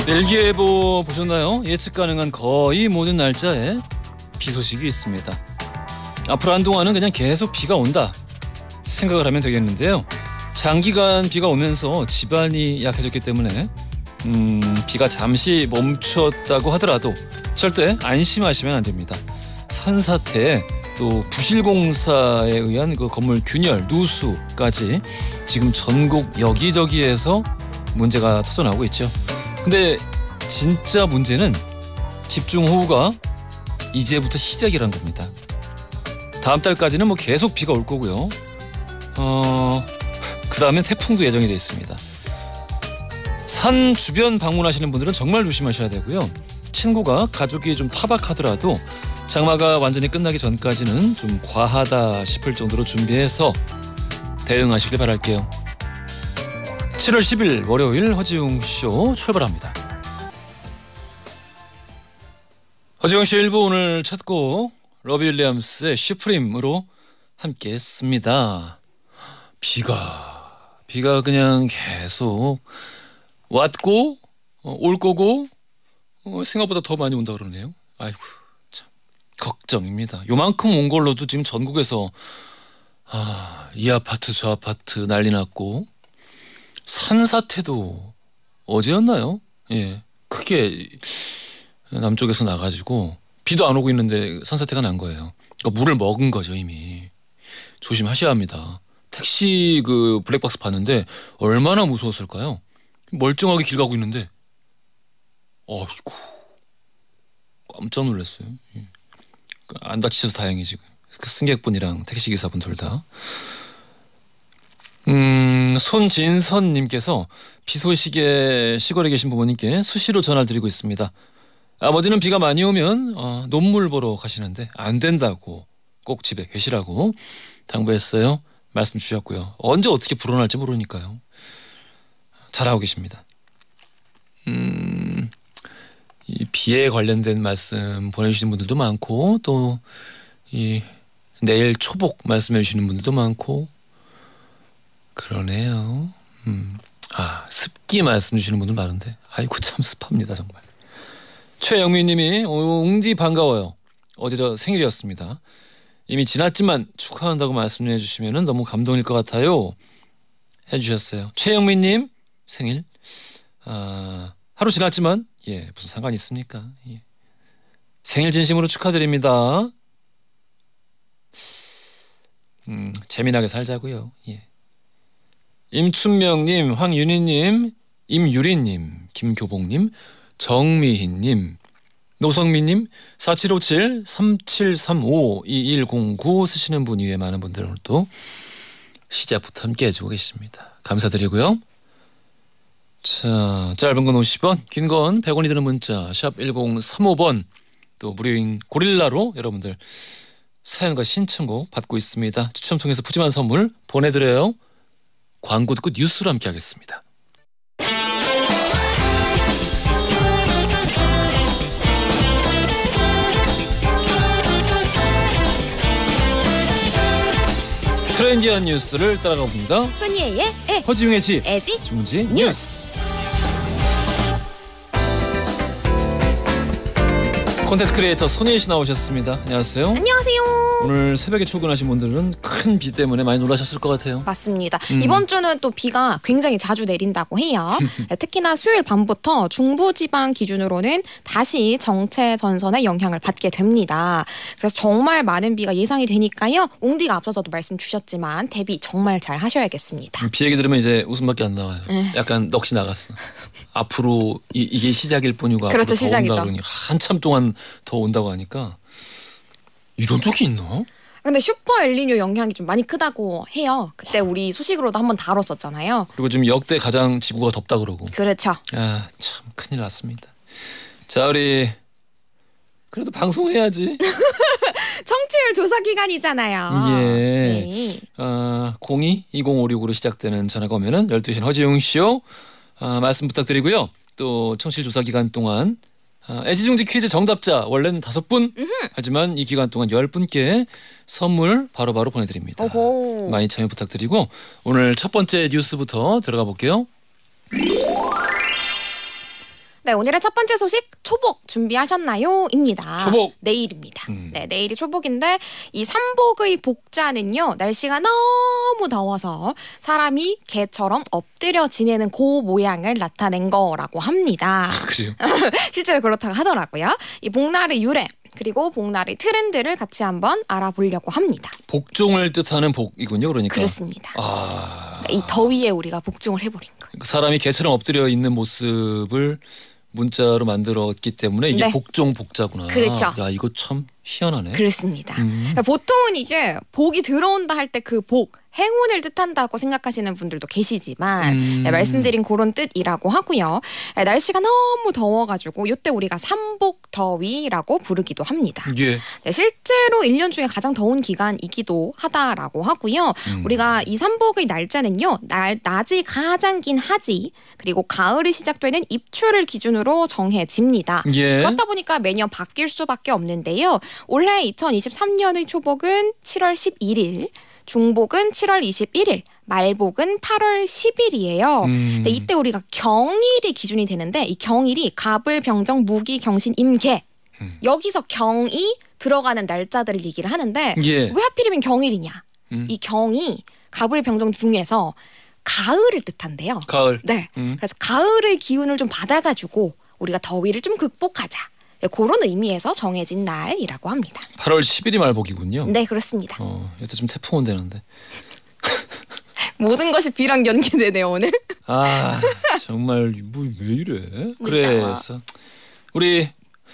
일기예보 보셨나요? 예측 가능한 거의 모든 날짜에 비 소식이 있습니다. 앞으로 한동안은 그냥 계속 비가 온다 생각을 하면 되겠는데요. 장기간 비가 오면서 지반이 약해졌기 때문에 비가 잠시 멈췄다고 하더라도 절대 안심하시면 안 됩니다. 산사태 또 부실공사에 의한 그 건물 균열, 누수까지 지금 전국 여기저기에서 문제가 터져나오고 있죠. 근데 진짜 문제는 집중호우가 이제부터 시작이란 겁니다. 다음 달까지는 뭐 계속 비가 올 거고요. 그 다음엔 태풍도 예정이 돼 있습니다. 산 주변 방문하시는 분들은 정말 조심하셔야 되고요. 친구가 가족이 좀 타박하더라도 장마가 완전히 끝나기 전까지는 좀 과하다 싶을 정도로 준비해서 대응하시길 바랄게요. 7월 10일 월요일 허지웅 쇼 출발합니다. 허지웅 쇼 1부 오늘 첫 곡 러비 윌리엄스의 슈프림으로 함께 했습니다. 비가 그냥 계속 왔고 올 거고 생각보다 더 많이 온다 그러네요. 아이고 참 걱정입니다. 요만큼 온 걸로도 지금 전국에서 이 아파트 저 아파트 난리 났고 산사태도 어제였나요? 예, 크게 남쪽에서 나가지고 비도 안 오고 있는데 산사태가 난 거예요. 그러니까 물을 먹은 거죠 이미. 조심하셔야 합니다. 택시 그 블랙박스 봤는데 얼마나 무서웠을까요? 멀쩡하게 길 가고 있는데 어이구 깜짝 놀랐어요. 안 다치셔서 다행이지. 그 승객분이랑 택시기사분 둘 다. 손진선님께서 비 소식에 시골에 계신 부모님께 수시로 전화를 드리고 있습니다. 아버지는 비가 많이 오면 논물 보러 가시는데 안 된다고 꼭 집에 계시라고 당부했어요. 말씀 주셨고요. 언제 어떻게 불어날지 모르니까요. 잘하고 계십니다. 이 비에 관련된 말씀 보내주시는 분들도 많고 또 이 내일 초복 말씀해 주시는 분들도 많고 그러네요. 습기 말씀 주시는 분들 많은데 아이고 참 습합니다 정말. 최영민님이 웅디 반가워요. 어제 저 생일이었습니다. 이미 지났지만 축하한다고 말씀해 주시면 너무 감동일 것 같아요. 해주셨어요. 최영민님 생일 하루 지났지만 예 무슨 상관이 있습니까? 예. 생일 진심으로 축하드립니다. 재미나게 살자고요. 예. 임춘명님, 황윤희님, 임유리님, 김교봉님, 정미희님, 노성민님, 4757, 3735, 2109 쓰시는 분 이외에 많은 분들 오늘 또 시작부터 함께 해주고 계십니다. 감사드리고요. 자, 짧은 건 50원, 긴 건 100원이 드는 문자 샵 1035번 또 무료인 고릴라로 여러분들 사연과 신청곡 받고 있습니다. 추첨 통해서 푸짐한 선물 보내드려요. 광고 듣고 뉴스로 함께 하겠습니다. 트렌디한 뉴스를 따라가 봅니다. 손예의 에, 허지웅의 지, 에지, 주문지 뉴스. 콘텐츠 크리에이터 손예희 씨 나오셨습니다. 안녕하세요. 안녕하세요. 오늘 새벽에 출근하신 분들은 큰 비 때문에 많이 놀라셨을 것 같아요. 맞습니다. 이번 주는 또 비가 굉장히 자주 내린다고 해요. 특히나 수요일 밤부터 중부지방 기준으로는 다시 정체 전선의 영향을 받게 됩니다. 그래서 정말 많은 비가 예상이 되니까요. 웅디가 앞서서도 말씀 주셨지만 대비 정말 잘 하셔야겠습니다. 비 얘기 들으면 이제 웃음밖에 안 나와요. 약간 넋이 나갔어. 앞으로 이게 시작일 뿐이고 그렇죠, 앞으로 더 시작이죠. 온다 그러니 한참 동안 더 온다고 하니까 이런 쪽이 있나? 근데 슈퍼 엘니뇨 영향이 좀 많이 크다고 해요. 그때 우리 소식으로도 한번 다뤘었잖아요. 그리고 지금 역대 가장 지구가 덥다 그러고. 그렇죠. 아, 참 큰일 났습니다. 자, 우리 그래도 방송해야지. 청취율 조사 기간이잖아요. 예. 네. 02-2056으로 시작되는 전화가 오면은 12시는 허지웅 쇼 말씀 부탁드리고요. 또 청취율 조사 기간 동안 애지중지 퀴즈 정답자 원래는 5분 하지만 이 기간 동안 10분께 선물 바로바로 보내드립니다. 오호. 많이 참여 부탁드리고 오늘 첫 번째 뉴스부터 들어가 볼게요. 네, 오늘의 첫 번째 소식 초복 준비하셨나요? 입니다. 초복. 내일입니다. 네, 내일이 초복인데 이 삼복의 복자는요. 날씨가 너무 더워서 사람이 개처럼 엎드려 지내는 그 모양을 나타낸 거라고 합니다. 그래요? 실제로 그렇다고 하더라고요. 이 복날의 유래 그리고 복날의 트렌드를 같이 한번 알아보려고 합니다. 복종을 뜻하는 복이군요. 그러니까. 그렇습니다. 아. 그러니까 이 더위에 우리가 복종을 해버린 거. 사람이 개처럼 엎드려 있는 모습을 문자로 만들었기 때문에 이게 네. 복종 복자구나. 그렇죠. 야, 이거 참 희한하네. 그렇습니다. 그러니까 보통은 이게 복이 들어온다 할 때 그 복, 행운을 뜻한다고 생각하시는 분들도 계시지만 네, 말씀드린 그런 뜻이라고 하고요. 네, 날씨가 너무 더워가지고 이때 우리가 삼복더위라고 부르기도 합니다. 예. 네, 실제로 1년 중에 가장 더운 기간이기도 하다라고 하고요. 우리가 이 삼복의 날짜는요. 낮이 가장 긴 하지 그리고 가을이 시작되는 입추를 기준으로 정해집니다. 예. 그렇다 보니까 매년 바뀔 수밖에 없는데요. 올해 2023년의 초복은 7월 11일, 중복은 7월 21일, 말복은 8월 10일이에요. 근데 이때 우리가 경일이 기준이 되는데 이 경일이 갑을, 병정, 무기, 경신, 임계 여기서 경이 들어가는 날짜들을 얘기를 하는데 예. 왜 하필이면 경일이냐? 이 경이 갑을, 병정 중에서 가을을 뜻한대요. 가을. 네. 그래서 가을의 기운을 좀 받아가지고 우리가 더위를 좀 극복하자. 네, 그런 의미에서 정해진 날이라고 합니다. 8월 10일이 말복이군요. 네, 그렇습니다. 이때 좀 태풍 온다는데. 모든 것이 비랑 연계되네요, 오늘. 아, 정말 뭐 왜 이래? 그래서 우리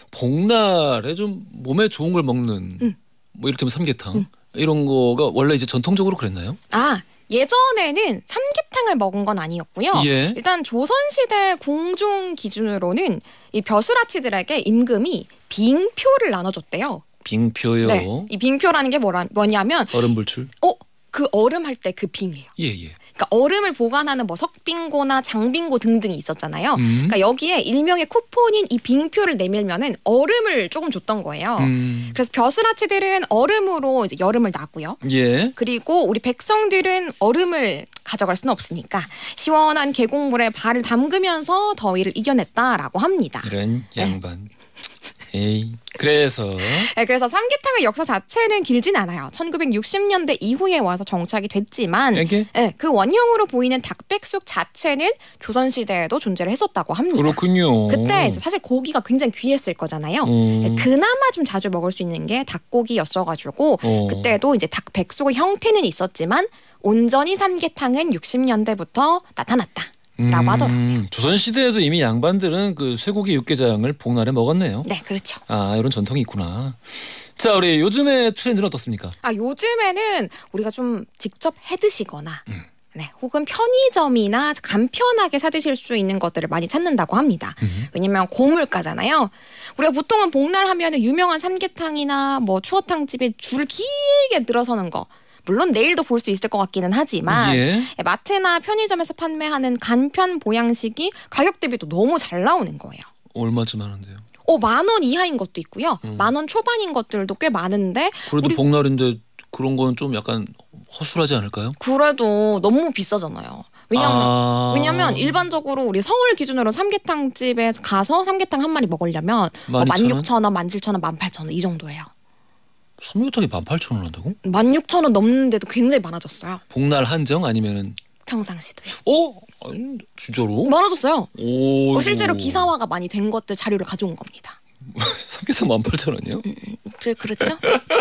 복날에 좀 몸에 좋은 걸 먹는 뭐 이를테면 삼계탕 이런 거가 원래 이제 전통적으로 그랬나요? 아, 예전에는 삼계탕을 먹은 건 아니었고요. 예. 일단 조선시대 궁중 기준으로는 이 벼슬아치들에게 임금이 빙표를 나눠줬대요. 빙표요. 네, 이 빙표라는 게 뭐냐면 얼음불출. 그 얼음 할 때 그 빙이에요. 예. 그러니까 얼음을 보관하는 뭐 석빙고나 장빙고 등등이 있었잖아요. 그러니까 여기에 일명의 쿠폰인 이 빙표를 내밀면은 얼음을 조금 줬던 거예요. 그래서 벼슬아치들은 얼음으로 이제 여름을 나고요. 예. 그리고 우리 백성들은 얼음을 가져갈 수는 없으니까 시원한 계곡물에 발을 담그면서 더위를 이겨냈다라고 합니다. 이런 양반. 에이. 그래서 네, 그래서 삼계탕의 역사 자체는 길진 않아요. 1960년대 이후에 와서 정착이 됐지만 이게 네, 그 원형으로 보이는 닭백숙 자체는 조선시대에도 존재를 했었다고 합니다. 그렇군요. 그때 이제 사실 고기가 굉장히 귀했을 거잖아요. 네, 그나마 좀 자주 먹을 수 있는 게 닭고기였어가지고 그때도 이제 닭백숙의 형태는 있었지만 온전히 삼계탕은 60년대부터 나타났다. 라고 하더라고요. 조선시대에도 이미 양반들은 그 쇠고기 육개장을 복날에 먹었네요. 네, 그렇죠. 아, 이런 전통이 있구나. 자, 우리 요즘의 트렌드는 어떻습니까? 요즘에는 우리가 좀 직접 해 드시거나 네, 혹은 편의점이나 간편하게 사드실 수 있는 것들을 많이 찾는다고 합니다. 왜냐면 고물가잖아요. 우리가 보통은 복날 하면은 유명한 삼계탕이나 뭐 추어탕 집에 줄을 길게 늘어서는 거 물론 내일도 볼 수 있을 것 같기는 하지만 예. 마트나 편의점에서 판매하는 간편 보양식이 가격 대비도 너무 잘 나오는 거예요. 얼마쯤 하는데요? 10,000원 이하인 것도 있고요. 10,000원 초반인 것들도 꽤 많은데 그래도 복날인데 그런 건 좀 약간 허술하지 않을까요? 그래도 너무 비싸잖아요. 왜냐면 일반적으로 우리 서울 기준으로 삼계탕 집에 가서 삼계탕 한 마리 먹으려면 16,000원, 17,000원, 18,000원 이 정도예요. 삼계탕이 18,000원 한다고? 16,000원 넘는데도 굉장히 많아졌어요. 복날 한정 아니면은 평상시도요. 아니, 진짜로? 많아졌어요. 오. 실제로 기사화가 많이 된 것들 자료를 가져온 겁니다. 삼계탕 18,000원이요? 그렇죠?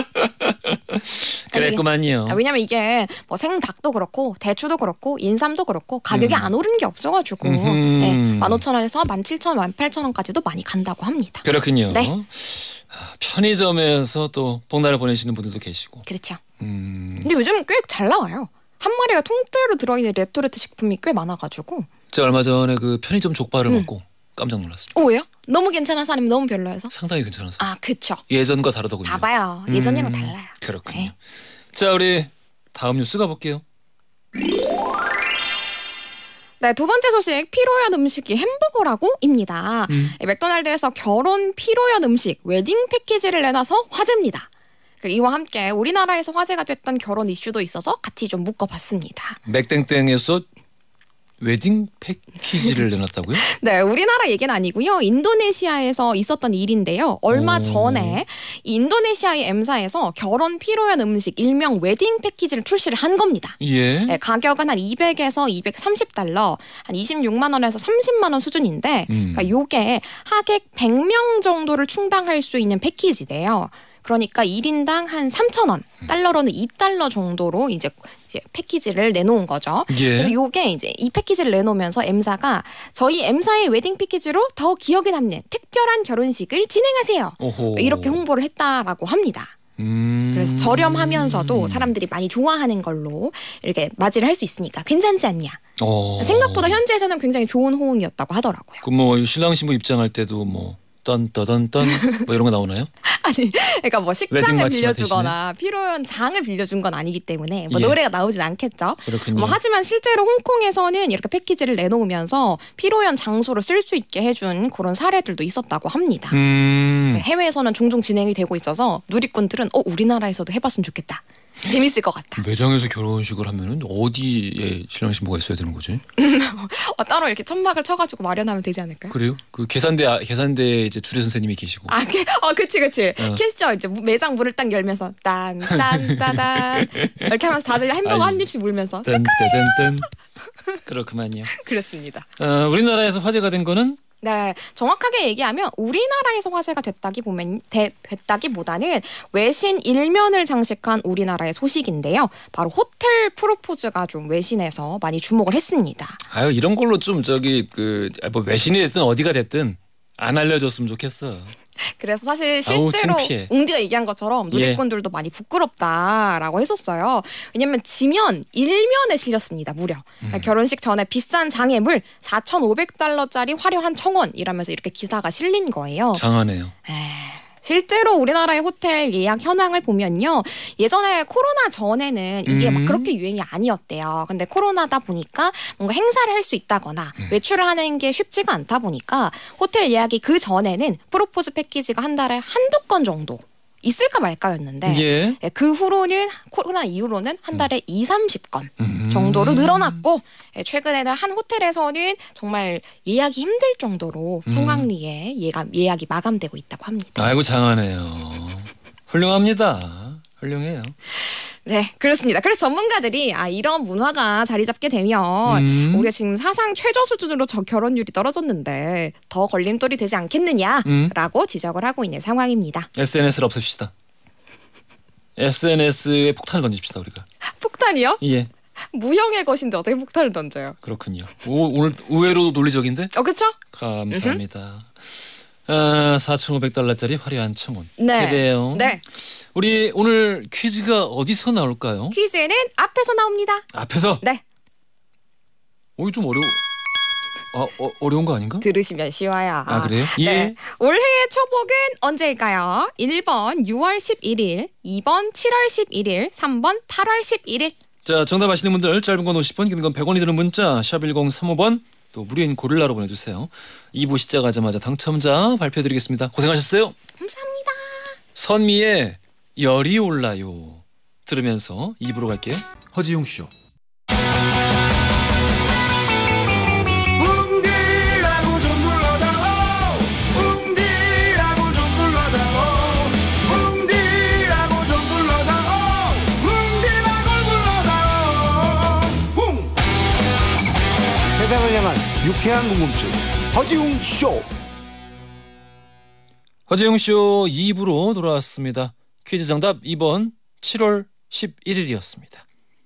그랬구만요. 왜냐면 이게 뭐 생닭도 그렇고 대추도 그렇고 인삼도 그렇고 가격이 안 오른 게 없어가지고 네, 15,000원에서 17,000원, 18,000원까지도 많이 간다고 합니다. 그렇군요. 네. 편의점에서 또 복날을 보내시는 분들도 계시고. 그렇죠. 근데 요즘 꽤 잘 나와요. 한 마리가 통째로 들어있는 레토르트 식품이 꽤 많아가지고. 제가 얼마 전에 그 편의점 족발을 먹고 깜짝 놀랐습니다. 왜요? 너무 괜찮아서 아니면 너무 별로여서? 상당히 괜찮아서. 그쵸. 예전과 다르더군요. 봐봐요. 예전이랑 달라요. 그렇군요. 네. 자, 우리 다음 뉴스 가볼게요. 네, 두 번째 소식 피로연 음식이 햄버거라고입니다. 맥도날드에서 결혼 피로연 음식 웨딩 패키지를 내놔서 화제입니다. 이와 함께 우리나라에서 화제가 됐던 결혼 이슈도 있어서 같이 좀 묶어봤습니다. 맥땡땡에서 웨딩 패키지를 내놨다고요? 네, 우리나라 얘기는 아니고요. 인도네시아에서 있었던 일인데요. 얼마 전에 이 인도네시아의 M사에서 결혼 피로연 음식 일명 웨딩 패키지를 출시를 한 겁니다. 예. 네, 가격은 한 200에서 230달러, 한 26만 원에서 30만 원 수준인데 그러니까 요게 하객 100명 정도를 충당할 수 있는 패키지인데요. 그러니까 1인당 한 3,000원, 달러로는 2달러 정도로 이제 패키지를 내놓은 거죠. 예. 그래서 요게 이제 이 패키지를 내놓으면서 M사가 저희 M사의 웨딩 패키지로 더 기억에 남는 특별한 결혼식을 진행하세요. 오호. 이렇게 홍보를 했다라고 합니다. 그래서 저렴하면서도 사람들이 많이 좋아하는 걸로 이렇게 맞이를 할 수 있으니까 괜찮지 않냐. 생각보다 현지에서는 굉장히 좋은 호응이었다고 하더라고요. 그럼 뭐 신랑 신부 입장할 때도 뭐 딴따단딴 뭐 이런 거 나오나요? 아니, 그러니까 뭐 식장을 마치 빌려주거나 피로연 장을 빌려준 건 아니기 때문에 뭐 예. 노래가 나오진 않겠죠. 그렇군요. 뭐 하지만 실제로 홍콩에서는 이렇게 패키지를 내놓으면서 피로연 장소로 쓸 수 있게 해준 그런 사례들도 있었다고 합니다. 해외에서는 종종 진행이 되고 있어서 누리꾼들은 우리나라에서도 해봤으면 좋겠다. 재밌을 것 같다. 매장에서 결혼식을 하면은 어디에 신랑 신부가 있어야 되는 거지? 따로 이렇게 천막을 쳐가지고 마련하면 되지 않을까요? 그래요? 그 계산대 이제 주례 선생님이 계시고. 그치. 캐시죠. 이제 매장 문을 딱 열면서 딴딴따단 이렇게 하면서 다들 햄버거 한 입씩 물면서 딴따단딴. 그렇구만요. 그렇습니다. 우리나라에서 화제가 된 거는 네, 정확하게 얘기하면 우리나라에서 화제가 됐다기보다는 외신 일면을 장식한 우리나라의 소식인데요. 바로 호텔 프로포즈가 좀 외신에서 많이 주목을 했습니다. 이런 걸로 좀 뭐 외신이 됐든 어디가 됐든 안 알려줬으면 좋겠어. 그래서 사실 실제로 웅디가 얘기한 것처럼 누리꾼들도 많이 부끄럽다라고 했었어요. 왜냐면 지면 일면에 실렸습니다. 무려. 결혼식 전에 비싼 장애물 4,500달러짜리 화려한 청혼이라면서 이렇게 기사가 실린 거예요. 장하네요. 실제로 우리나라의 호텔 예약 현황을 보면요. 예전에 코로나 전에는 이게 막 그렇게 유행이 아니었대요. 근데 코로나다 보니까 뭔가 행사를 할 수 있다거나 외출을 하는 게 쉽지가 않다 보니까 호텔 예약이 그 전에는 프로포즈 패키지가 한 달에 한두 건 정도 있을까 말까였는데 그 후로는 코로나 이후로는 한 달에 2-30건 정도로 늘어났고 최근에는 한 호텔에서는 정말 예약이 힘들 정도로 성황리에 예약이 마감되고 있다고 합니다. 아이고 장하네요. 훌륭합니다. 훌륭해요. 네, 그렇습니다. 그래서 전문가들이 이런 문화가 자리 잡게 되면 우리가 지금 사상 최저 수준으로 결혼율이 떨어졌는데 더 걸림돌이 되지 않겠느냐라고 지적을 하고 있는 상황입니다. SNS를 없앱시다. SNS에 폭탄을 던집시다 우리가. 폭탄이요? 예. 무형의 것인데 어떻게 폭탄을 던져요? 그렇군요. 오늘 의외로 논리적인데? 그렇죠? 감사합니다. 4,500달러짜리 화려한 청혼. 네. 그래요. 네. 우리 오늘 퀴즈가 어디서 나올까요? 퀴즈는 앞에서 나옵니다. 앞에서? 네. 좀 어려운 거 아닌가? 들으시면 쉬워요. 그래요? 예. 네. 올해의 초복은 언제일까요? 1번 6월 11일, 2번 7월 11일, 3번 8월 11일. 자, 정답 아시는 분들 짧은 건 50원, 긴 건 100원이 드는 문자 샵 1035번 또 무료인 고릴라로 보내주세요. 2부 시작하자마자 당첨자 발표드리겠습니다. 고생하셨어요. 감사합니다. 선미의 열이 올라요 들으면서 2부로 갈게요. 허지용 쇼. 세상을 향한 유쾌한 궁금증 허지웅 쇼. 허지웅 쇼 2부로 돌아왔습니다. 퀴즈 정답 2번 7월 11일이었습니다.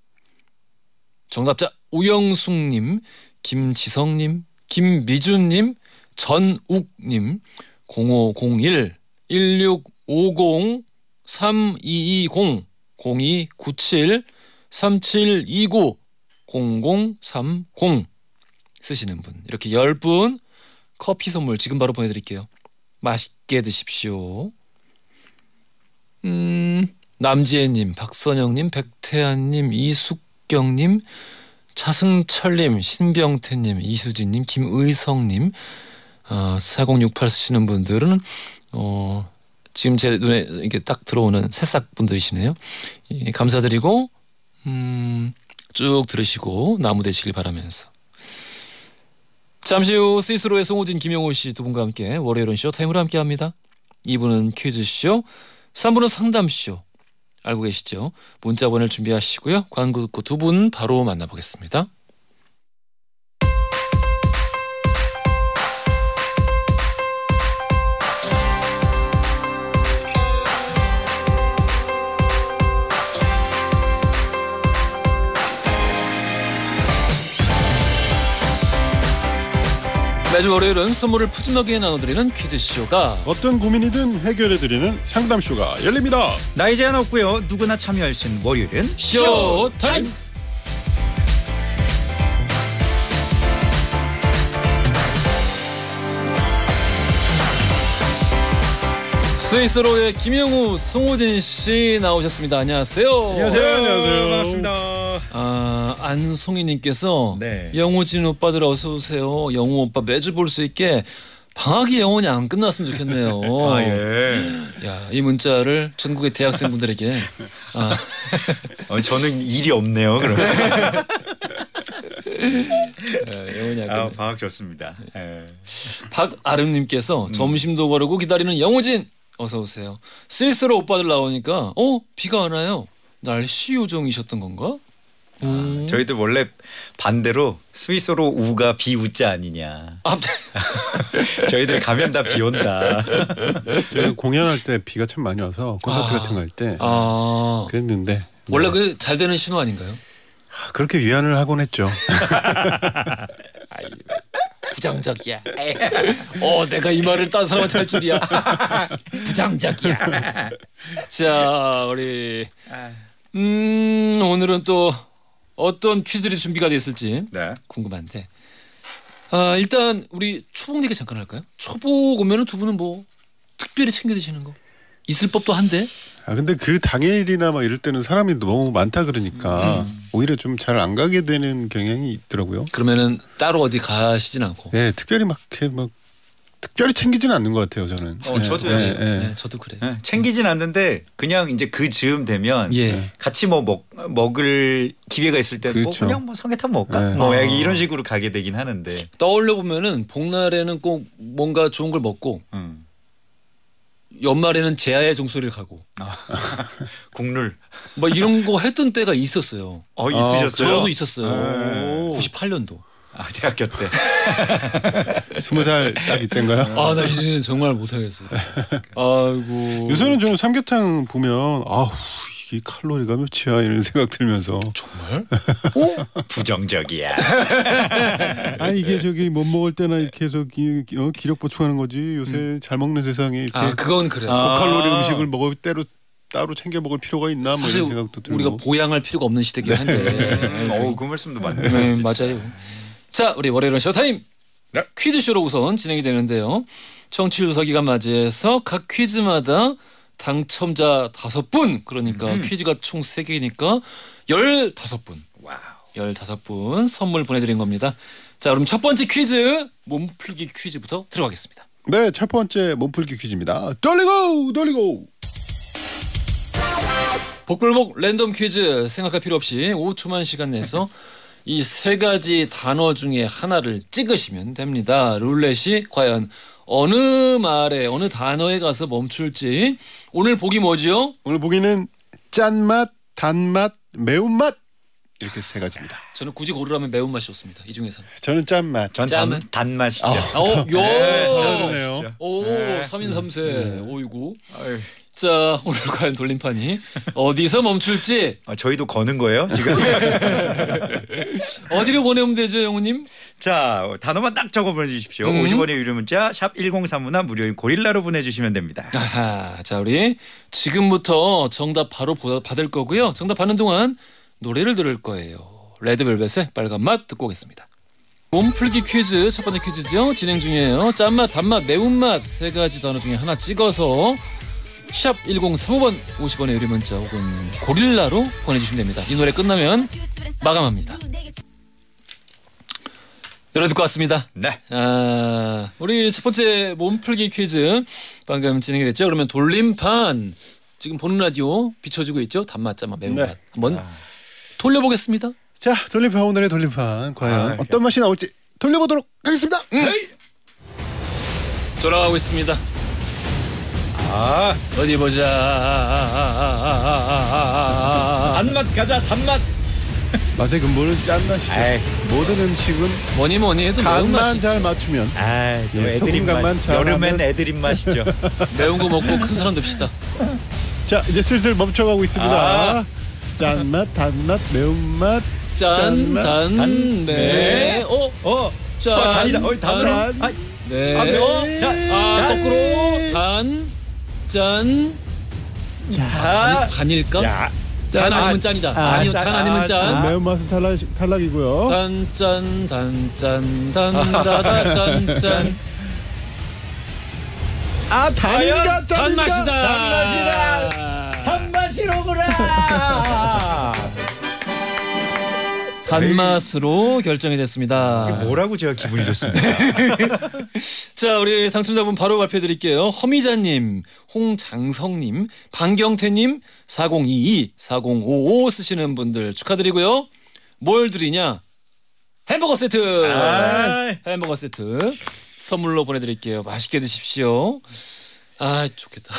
정답자 우영숙님, 김지성님, 김미준님, 전욱님, 0501, 1650, 3220, 0297, 3729, 0030 쓰시는 분 이렇게 10분 커피 선물 지금 바로 보내드릴게요. 맛있게 드십시오. 남지혜님, 박선영님, 백태환님, 이숙경님, 차승철님, 신병태님, 이수진님, 김의성님, 4068 쓰시는 분들은 지금 제 눈에 이게 딱 들어오는 새싹 분들이시네요. 감사드리고 쭉 들으시고 나무 되시길 바라면서 잠시 후 스위스로의 송호진, 김영호 씨 두 분과 함께 월요일은 쇼타임으로 함께합니다. 2부는 퀴즈쇼, 3부는 상담쇼. 알고 계시죠? 문자 보낼 준비하시고요. 광고 듣고 두 분 바로 만나보겠습니다. 매주 월요일은 선물을 푸짐하게 나눠드리는 퀴즈쇼가 어떤 고민이든 해결해드리는 상담쇼가 열립니다. 나이 제한 없고요. 누구나 참여할 수 있는 월요일은 쇼타임! 스위스로의 김영우, 송호진 씨 나오셨습니다. 안녕하세요. 안녕하세요. 반갑습니다. 안송이님께서 네. 영호진 오빠들 어서 오세요. 영호 오빠 매주 볼 수 있게 방학이 영원히 안 끝났으면 좋겠네요. 아, 예. 야, 이 문자를 전국의 대학생분들에게 저는 일이 없네요. 그러면. 영원히 안 끝나. 방학 좋습니다. 박아름님께서 점심도 거르고 기다리는 영호진 어서 오세요. 스위스로 오빠들 나오니까 비가 안 와요. 날씨 요정이셨던 건가? 저희도 원래 반대로 스위스로 우가 비우자 아니냐. 저희들 가면 다 비 온다. 저희가 공연할 때 비가 참 많이 와서 콘서트 같은 거 할 때 그랬는데 원래 그 잘 되는 신호 아닌가요? 그렇게 위안을 하곤 했죠. 부정적이야. 내가 이 말을 딴 사람한테 할 줄이야. 부정적이야. 자, 우리 오늘은 또 어떤 퀴즈들이 준비가 돼 있을지 네. 궁금한데 일단 우리 초복 얘기 잠깐 할까요? 초복 오면은 두 분은 뭐 특별히 챙겨 드시는 거 있을 법도 한데. 근데 그 당일이나 막 이럴 때는 사람이 너무 많다 그러니까 오히려 좀 잘 안 가게 되는 경향이 있더라고요. 그러면은 따로 어디 가시진 않고. 네, 특별히 막 이렇게 막 특별히 챙기지는 않는 것 같아요, 저는. 저도요. 네, 저도 그래. 챙기진 않는데 그냥 이제 그 즈음 되면 같이 뭐 먹을 기회가 있을 때는 그렇죠. 그냥 뭐 삼계탕 먹을까? 네. 뭐 이런 식으로 가게 되긴 하는데. 떠올려 보면은 복날에는 꼭 뭔가 좋은 걸 먹고 연말에는 제아의 종소리를 가고 국룰. 뭐 이런 거 했던 때가 있었어요. 있으셨어요? 저도 있었어요. 98년도. 대학교 때. 20살 딱 이때인가요? 나 이제는 정말 못하겠어요. 아이고. 요새는 저는 삼계탕 보면 이게 칼로리가 몇이야 이런 생각 들면서 정말? 부정적이야. 이게 저기 못 먹을 때나 이렇게 해서 기력 보충하는 거지. 요새 잘 먹는 세상에 이렇게 그건 그래요. 고칼로리 음식을 먹을 때로 따로 챙겨 먹을 필요가 있나 뭐 사실 이런 생각도 들고. 우리가 보양할 필요가 없는 시대긴 한데. 그 말씀도 맞네요. 네, 맞아요. 자, 우리 월요일은 쇼타임. 네. 퀴즈쇼로 우선 진행이 되는데요. 청취율 조사 기간 맞이해서 각 퀴즈마다 당첨자 5분, 그러니까 퀴즈가 총 3개니까 15분. 와우. 15분 선물 보내드린 겁니다. 자, 그럼 첫 번째 퀴즈 몸풀기 퀴즈부터 들어가겠습니다. 네, 첫 번째 몸풀기 퀴즈입니다. 돌리고. 복불복 랜덤 퀴즈 생각할 필요 없이 5초만 시간 내서 이 3가지 단어 중에 하나를 찍으시면 됩니다. 룰렛이 과연 어느 말에 어느 단어에 가서 멈출지. 오늘 보기 뭐죠? 오늘 보기는 짠맛, 단맛, 매운맛 이렇게 3가지입니다. 저는 굳이 고르라면 매운맛이 좋습니다. 이 중에서. 저는 짠맛. 전 단맛이죠. 그러네요. 오, 3인 3세. 오이구. 자, 오늘 과연 돌림판이 어디서 멈출지. 저희도 거는 거예요 지금? 어디로 보내면 되죠, 영우님? 자, 단어만 딱 적어 보내주십시오. 50원의 유료 문자 샵 1035나 무료인 고릴라로 보내주시면 됩니다. 자, 우리 지금부터 정답 바로 받을 거고요. 정답 받는 동안 노래를 들을 거예요. 레드벨벳의 빨간 맛 듣고 오겠습니다. 몸풀기 퀴즈 첫 번째 퀴즈죠. 진행 중이에요. 짠맛, 단맛, 매운맛 3가지 단어 중에 하나 찍어서 샵 1035번 50원의 유료 문자 혹은 고릴라로 보내주시면 됩니다. 이 노래 끝나면 마감합니다. 노래 듣고 왔습니다. 네. 우리 첫 번째 몸풀기 퀴즈 방금 진행이 됐죠. 그러면 돌림판 지금 보는 라디오 비춰주고 있죠. 단맛, 짠맛, 매운맛. 한번 돌려보겠습니다. 자, 돌림판 오늘의 돌림판 과연 어떤 맛이 나올지 돌려보도록 하겠습니다. 돌아가고 있습니다. 어디 보자. 단맛 가자 단맛. 맛의 근본은 짠맛이죠. 모든 음식은 뭐니 해도 간만 매운맛이지. 잘 맞추면 애드립 맛. 소금간만 잘 여름엔 하면. 애드립 맛이죠. 매운 거 먹고 큰 사람 됩시다. 자 이제 슬슬 멈춰가고 있습니다. 짠맛, 단맛, 매운맛. 짠, 단, 네. 짠, 단이다. 단으로. 네. 거꾸로. 단, 짠. 단일까? 단 아니면 짠이다. 단 아니면 짠. 매운맛은 탈락이고요. 단짠 단짠 단다다 짠짠. 단인가 단맛이다. 단맛이로구나. 단맛으로 결정이 됐습니다. 뭐라고 제가 기분이 좋습니다. 자, 우리 당첨자분 바로 발표해 드릴게요. 허미자님, 홍장성님, 방경태님, 4022, 4055 쓰시는 분들 축하드리고요. 뭘 드리냐? 햄버거 세트. 햄버거 세트 선물로 보내드릴게요. 맛있게 드십시오. 좋겠다.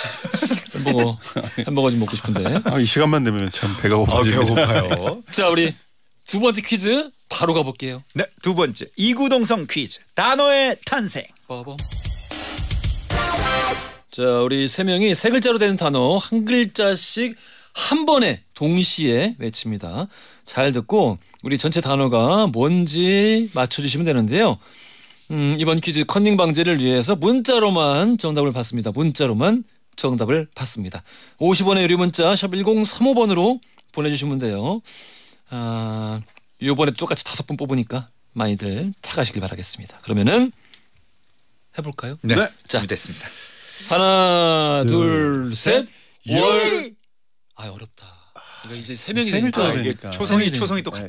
햄버거 좀 먹고 싶은데. 이 시간만 되면 참 배가 고파집니다. 배고파요. 자, 우리 두 번째 퀴즈 바로 가볼게요. 네, 두 번째 이구동성 퀴즈. 단어의 탄생. 빠밤. 자, 우리 세 명이 세 글자로 되는 단어 한 글자씩 한 번에 동시에 외칩니다. 잘 듣고 우리 전체 단어가 뭔지 맞춰주시면 되는데요. 이번 퀴즈 컨닝 방지를 위해서 문자로만 정답을 받습니다. 문자로만 정답을 받습니다. 50원의 유료 문자 샵 1035번으로 보내주시면 돼요. 이번에 똑같이 5분 뽑으니까 많이들 타가시길 바라겠습니다. 그러면은 해볼까요? 네. 자, 준비됐습니다. 하나, 둘, 셋. 월. 어렵다. 이거 이제 세 명이 세 글자가 되니까. 되니까. 초성이 똑같아.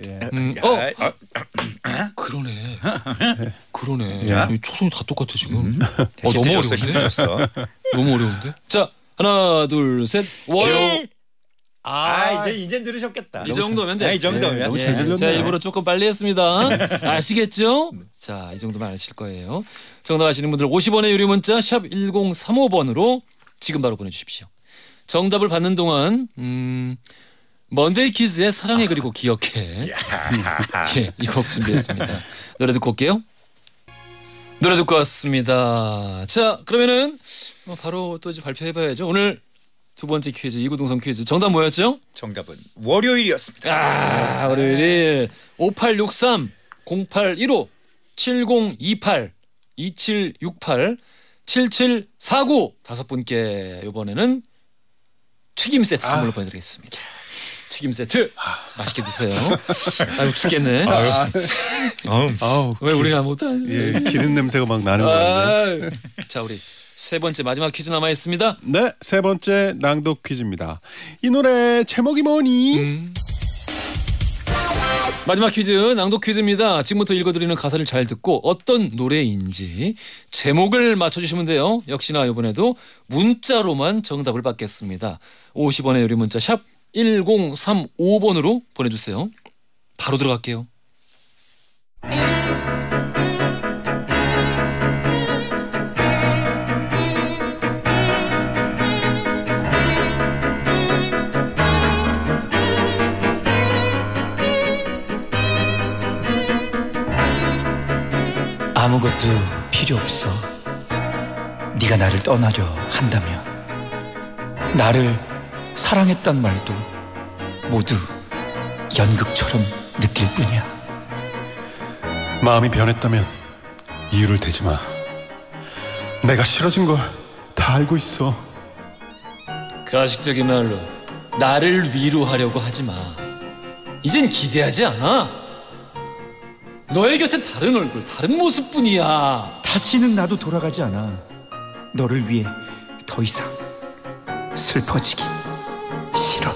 그러네. 그러네. 야. 이 초성이 다 똑같아 지금. 너무 너무 어려운데? 어려운데? 너무 어려운데? 자, 하나, 둘, 셋. 월. 이제 들으셨겠다. 이 정도면 됐어요. 이 정도면. 너무 잘 들렸네요. 제가 일부러 조금 빨리 했습니다. 아시겠죠? 자, 이 정도면 아실 거예요. 정답 아시는 분들 50원의 유료 문자 샵 1035번으로 지금 바로 보내주십시오. 정답을 받는 동안 먼데이 키즈의 사랑해 그리고 기억해. 이 곡 준비했습니다. 노래 듣고 올게요. 노래 듣고 왔습니다. 자, 그러면은 바로 또 이제 발표해봐야죠. 오늘 두 번째 퀴즈 이구동성 퀴즈 정답 뭐였죠? 정답은 월요일이었습니다. 월요일 5863 0815 7028 2768 7749 5분께 이번에는 튀김 세트 선물로 보내드리겠습니다. 튀김 세트 맛있게 드세요. 죽겠네. 왜 우리는 아무것도 안 해? 기름 냄새가 막 나는 건데. 자, 우리 세 번째 마지막 퀴즈 남아 있습니다. 네, 세 번째 낭독 퀴즈입니다. 이 노래 제목이 뭐니? 마지막 퀴즈 낭독 퀴즈입니다. 지금부터 읽어드리는 가사를 잘 듣고 어떤 노래인지 제목을 맞춰주시면 돼요. 역시나 이번에도 문자로만 정답을 받겠습니다. 50원의 유료 문자 샵 1035번으로 보내주세요. 바로 들어갈게요. 아무것도 필요 없어. 네가 나를 떠나려 한다면 나를 사랑했단 말도 모두 연극처럼 느낄 뿐이야. 마음이 변했다면 이유를 대지 마. 내가 싫어진 걸 다 알고 있어. 가식적인 말로 나를 위로하려고 하지 마. 이젠 기대하지 않아. 너의 곁엔 다른 얼굴, 다른 모습뿐이야. 다시는 나도 돌아가지 않아. 너를 위해 더 이상 슬퍼지기 싫어.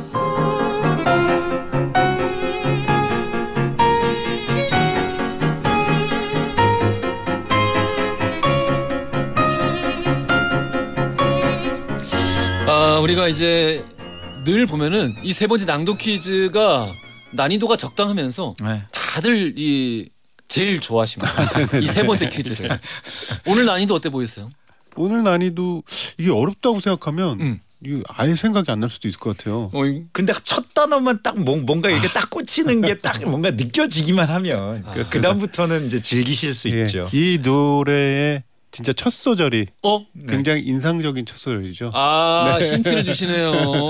우리가 이제 늘 보면은 이 세 번째 낭독 퀴즈가 난이도가 적당하면서 네. 다들 이 제일 좋아하십니다. 이 세 번째 퀴즈를. 오늘 난이도 어때 보이세요? 오늘 난이도 이게 어렵다고 생각하면 이거 아예 생각이 안 날 수도 있을 것 같아요. 근데 첫 단어만 딱 뭔가 이게 딱 꽂히는 게 딱 뭔가 느껴지기만 하면 그 다음부터는 이제 즐기실 수 있죠. 이 노래의 진짜 첫 소절이 굉장히 인상적인 첫 소절이죠. 힌트를 주시네요.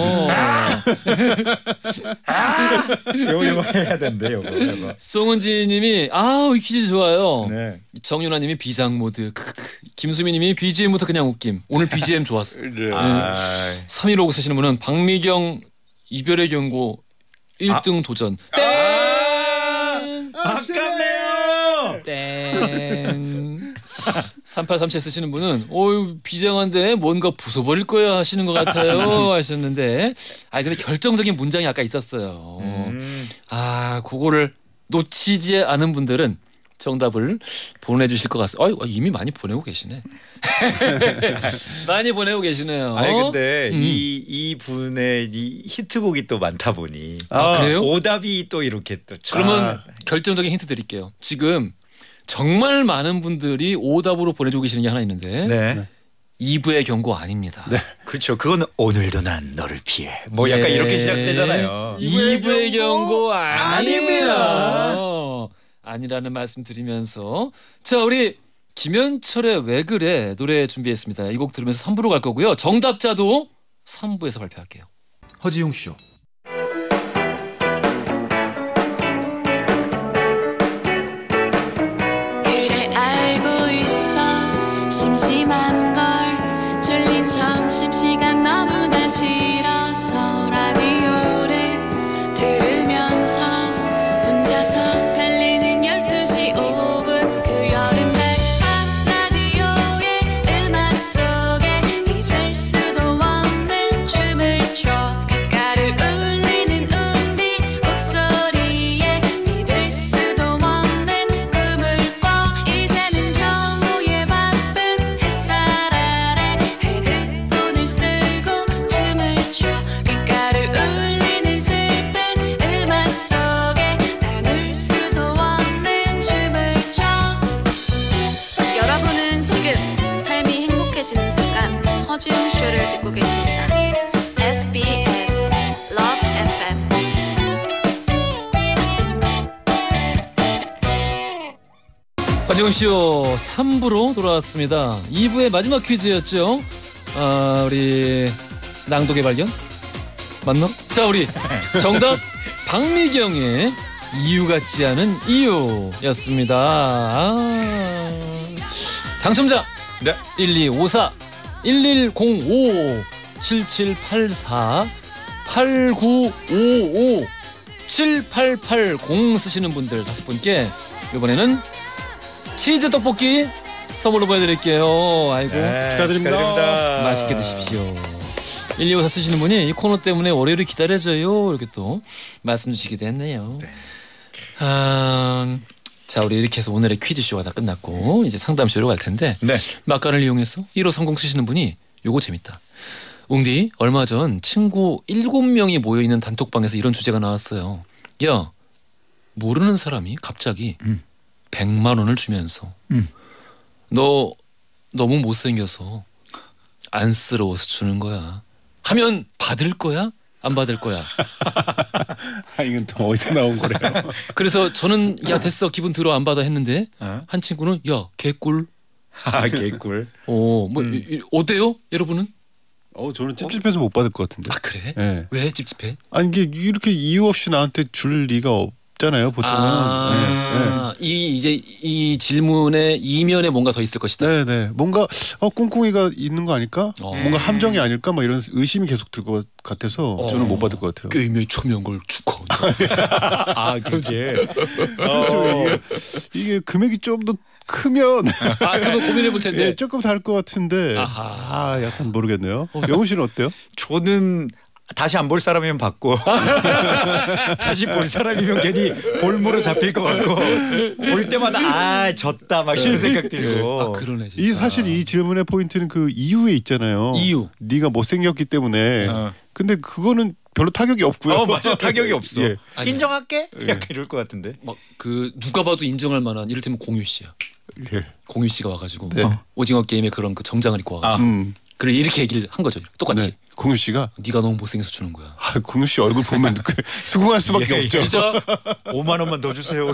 요거 해야 된대 요거. 송은지님이 이 퀴즈 좋아요. 네. 정윤아님이 비장 모드. 김수미님이 BGM부터 그냥 웃김. 오늘 BGM 좋았어. 네. 3159 쓰시는 분은 박미경 이별의 경고 1등 도전. 땡! 아깝네요. 땡. 3837 쓰시는 분은 비장한데 뭔가 부숴버릴 거야 하시는 것 같아요 하셨는데 근데 결정적인 문장이 아까 있었어요. 그거를 놓치지 않은 분들은 정답을 보내주실 것 같습니다. 이미 많이 보내고 계시네. 많이 보내고 계시네요. 근데 이 분의 이 히트곡이 또 많다 보니 그래요? 오답이 또 이렇게 또 그러면 결정적인 힌트 드릴게요. 지금 정말 많은 분들이 오답으로 보내주고 계시는 게 하나 있는데 네. 2부의 경고 아닙니다. 네. 그렇죠. 그거는 오늘도 난 너를 피해. 약간 이렇게 시작되잖아요. 2부의 경고 아닙니다. 아니라는 말씀 드리면서 자 우리 김현철의 왜 그래 노래 준비했습니다. 이 곡 들으면서 3부로 갈 거고요. 정답자도 3부에서 발표할게요. 허지웅 쇼. 심심한 걸 졸린 점심시간 너무나 싫어서 라디오를 들으면서 혼자서 달리는 12시 5분 그 여름날 밤 라디오의 음악 속에 잊을 수도 없는 춤을 춰 귓가를 울리는 우리 목소리에 믿을 수도 없는 꿈을 꿔 이제는 정오의 바쁜 햇살 아래 헤드폰을 쓰고 춤을 춰 귓가를 울리는 슬픈 음악 속에 나눌 수도 없는 춤을 춰 여러분은 지금 삶이 행복해지는 순간 허지웅 쇼를 듣고 계십니다. SBS Love FM 허지웅 쇼 3부로 돌아왔습니다. 2부의 마지막 퀴즈였죠. 우리 낭독의 발견 맞나? 자 우리 정답 박미경의 이유 같지 않은 이유였습니다. 당첨자 네. 1254 1105 7784 8955 7880 쓰시는 분들 5분께 이번에는 치즈 떡볶이 선물로 보내드릴게요. 아이고 축하드립니다. 맛있게 드십시오. 1254 쓰시는 분이 이 코너 때문에 월요일을 기다려줘요 이렇게 또 말씀 주시기도 했네요. 자 우리 이렇게 해서 오늘의 퀴즈쇼가 다 끝났고 이제 상담쇼로 갈 텐데 막간을 이용해서 1530 쓰시는 분이 요거 재밌다. 웅디 얼마 전 친구 7명이 모여있는 단톡방에서 이런 주제가 나왔어요. 야 모르는 사람이 갑자기 100만 원을 주면서 너 너무 못생겨서 안쓰러워서 주는 거야 하면 받을 거야? 안 받을 거야? 이건 또 어디서 나온 거래요? 그래서 저는 야 됐어 기분 들어 안 받아 했는데 한 친구는 야 개꿀. 개꿀. 어때요 여러분은? 저는 찝찝해서 못 받을 것 같은데. 그래? 네. 왜 찝찝해? 이게 이렇게 이유 없이 나한테 줄 리가 없잖아요 보통은. 이 질문의 이면에 뭔가 더 있을 것이다. 네네. 뭔가 꿍꿍이가 있는 거 아닐까? 뭔가 함정이 아닐까? 막 이런 의심이 계속 들 것 같아서 저는 못 받을 것 같아요. 게임에 참여한 걸 축하한다. 그렇지. 이게 금액이 좀 더 크면 그거 고민해 볼 텐데. 네, 조금 다를 것 같은데. 약간 모르겠네요. 영훈 씨는 어때요? 저는 다시 안 볼 사람이면 받고 다시 볼 사람이면 괜히 볼모로 잡힐 것 같고 볼 때마다 졌다 막 이런 생각 들고. 그러네 진짜. 사실 이 질문의 포인트는 그 이유에 있잖아요. 이유. 네가 못생겼기 때문에. 근데 그거는 별로 타격이 없고요. 맞아. 타격이 없어. 예. 아니. 인정할게. 약간 이럴 것 같은데. 막 그 누가 봐도 인정할 만한 이를테면 공유 씨야. 예. 공유 씨가 와가지고 네. 오징어 게임에 그런 그 정장을 입고 와가지고 그래 이렇게 얘기를 한 거죠. 똑같이. 네. 공유 씨가 네가 너무 못생겨서 주는 거야. 공유 씨 얼굴 보면 수긍할 수밖에 예, 없죠. 진짜 5만 원만 더 주세요.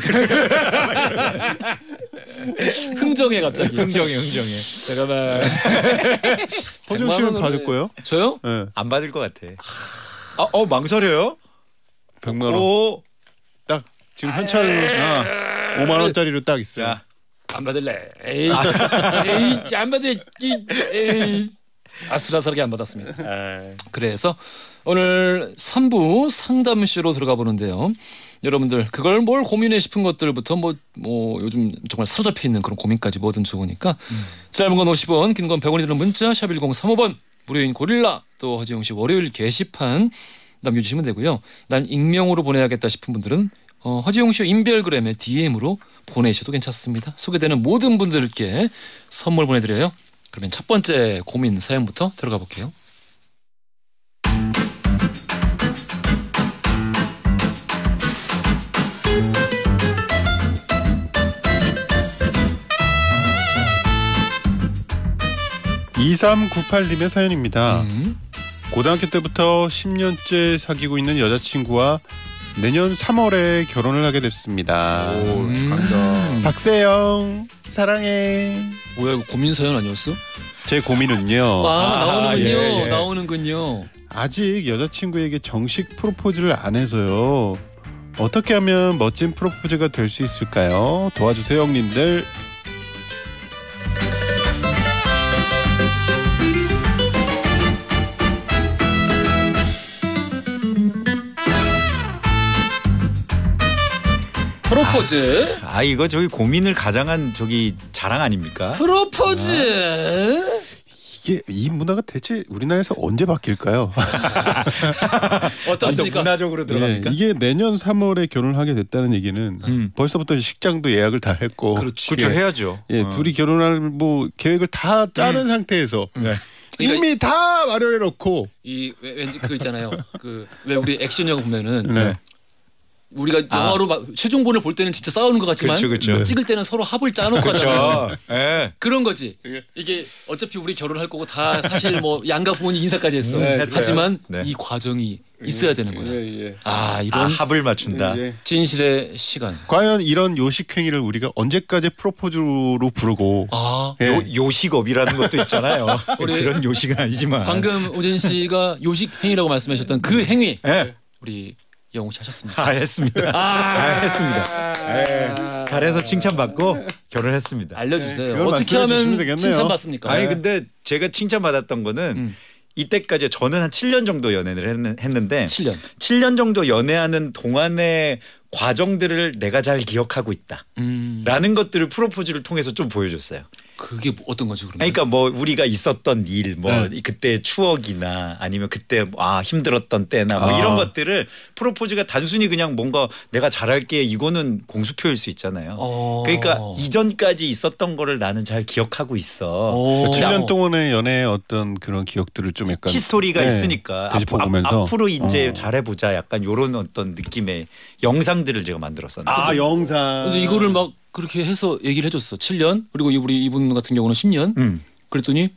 흥정해 갑자기. 흥정해. 잠깐만. 허정 씨는 100만 원으로 받을 거예요? 저요? 예. 안 받을 것 같아. 망설여요? 100만 원. 오. 딱 지금 현찰로 5만 원짜리로 딱 있어요. 야. 안 받을래. 에이 안 받을. 에이. 아슬아슬하게 안 받았습니다. 그래서 오늘 3부 상담쇼로 들어가 보는데요. 여러분들 그걸 뭘 고민해 싶은 것들부터 뭐 요즘 정말 사로잡혀 있는 그런 고민까지 뭐든 좋으니까 짧은 건 50원, 긴 건 100원이 드는 문자 샵 1035번 무료인 고릴라 또 허지용 씨 월요일 게시판 남겨주시면 되고요. 난 익명으로 보내야겠다 싶은 분들은 허지용 씨 인별그램에 DM으로 보내셔도 괜찮습니다. 소개되는 모든 분들께 선물 보내드려요. 그러면 첫 번째 고민 사연부터 들어가 볼게요. (2398님의) 사연입니다. 고등학교 때부터 10년째 사귀고 있는 여자친구와 내년 3월에 결혼을 하게 됐습니다. 오, 축하합니다. 박세영 사랑해. 뭐야 이거 고민 사연 아니었어? 제 고민은요. 나오는군요. 예. 나오는군요. 아직 여자친구에게 정식 프로포즈를 안 해서요. 어떻게 하면 멋진 프로포즈가 될 수 있을까요? 도와주세요 형님들. 프로포즈. 이거 저기 고민을 가장한 저기 자랑 아닙니까? 프로포즈. 이게 이 문화가 대체 우리나라에서 언제 바뀔까요? 어떻습니까? 문화적으로 들어갑니까? 예, 이게 내년 3월에 결혼하게 됐다는 얘기는 벌써부터 식장도 예약을 다 했고, 그렇지. 그렇죠. 예. 해야죠. 예, 둘이 결혼할 뭐 계획을 다 짜는 상태에서 네. 이미 다 마련해 놓고 이 왠지 그 있잖아요. 그 왜 우리 액션 영화 보면은 네. 우리가 영화로 막 최종본을 볼 때는 진짜 싸우는 것 같지만 그렇죠. 찍을 때는 서로 합을 짜놓고 하잖아요. 그렇죠. 예. 그런 거지. 이게 어차피 우리 결혼할 거고 다 사실 뭐 양가 부모님 인사까지 했어. 했어요. 하지만 네. 이 과정이 있어야 되는 거야. 예. 이런 합을 맞춘다. 예. 진실의 시간. 과연 이런 요식행위를 우리가 언제까지 프로포즈로 부르고 예. 요식업이라는 것도 있잖아요. 우리 그런 요식은 아니지만. 방금 오진 씨가 요식 행위라고 말씀하셨던 그 행위 예. 우리 영호 씨 하셨습니까? 했습니다. 했습니다. 예. 잘해서 칭찬받고 결혼했습니다. 알려주세요. 그걸 어떻게 말씀해 주시면 하면 되겠네요. 칭찬받습니까? 아니 근데 제가 칭찬받았던 거는 이때까지 저는 한 7년 정도 연애를 했는데 7년. 7년 정도 연애하는 동안의 과정들을 내가 잘 기억하고 있다. 라는 것들을 프로포즈를 통해서 좀 보여줬어요. 그게 어떤 거죠 그러면? 그러니까 뭐 우리가 있었던 일, 뭐 그때 추억이나 아니면 그때 힘들었던 때나 뭐 이런 것들을 프로포즈가 단순히 그냥 뭔가 내가 잘할게 이거는 공수표일 수 있잖아요. 그러니까 이전까지 있었던 거를 나는 잘 기억하고 있어. 7년 동안의 연애의 어떤 그런 기억들을 좀 약간 히스토리가 네, 있으니까 되짚어보면서 앞으로 이제 잘해보자 약간 이런 어떤 느낌의 영상들을 제가 만들었었는데. 영상. 근데 이거를 막 그렇게 해서 얘기를 해줬어. 7년 그리고 우리 이분 같은 경우는 10년. 그랬더니